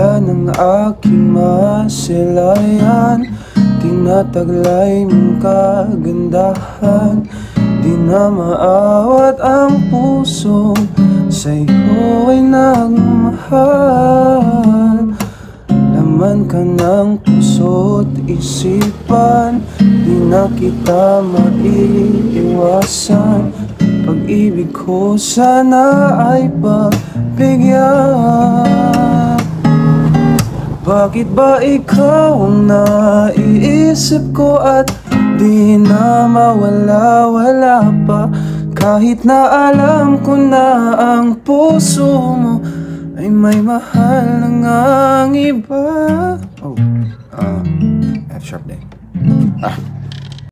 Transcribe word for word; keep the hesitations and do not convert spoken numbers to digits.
Dala ng aking masilayan, tinataglay mong kagandahan. Di na maawat ang puso, sa'yo ay nagmahal. Laman ka ng puso't isipan, di na kita maiiwasan. Pag-ibig ko sana ay pagbigyan. Bakit ba ikaw ang naiisip ko at di na mawala-wala pa? Kahit na alam ko na ang puso mo ay may mahal na ngang iba. Oh, uh, F sharp din. Ah.